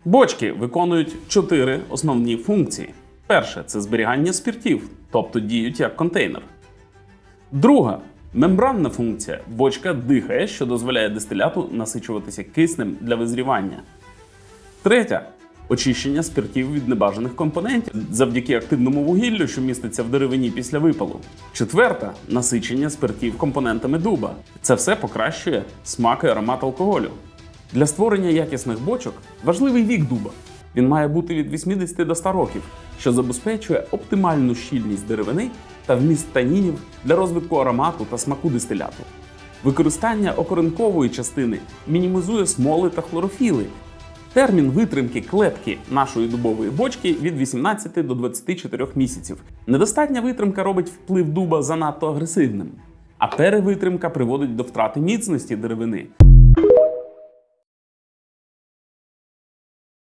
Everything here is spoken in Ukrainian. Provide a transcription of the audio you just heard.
Бочки виконують 4 основні функції. Перше – це зберігання спиртів, тобто діють як контейнер. Друга – мембранна функція. Бочка дихає, що дозволяє дистиляту насичуватися киснем для визрівання. Третя – очищення спиртів від небажаних компонентів завдяки активному вугіллю, що міститься в деревині після випалу. Четверта – насичення спиртів компонентами дуба. Це все покращує смак і аромат алкоголю. Для створення якісних бочок важливий вік дуба. Він має бути від 80 до 100 років, що забезпечує оптимальну щільність деревини та вміст танінів для розвитку аромату та смаку дистиляту. Використання окоренкової частини мінімізує смоли та хлорофіли. Термін витримки клепки нашої дубової бочки від 18 до 24 місяців. Недостатня витримка робить вплив дуба занадто агресивним, а перевитримка приводить до втрати міцності деревини.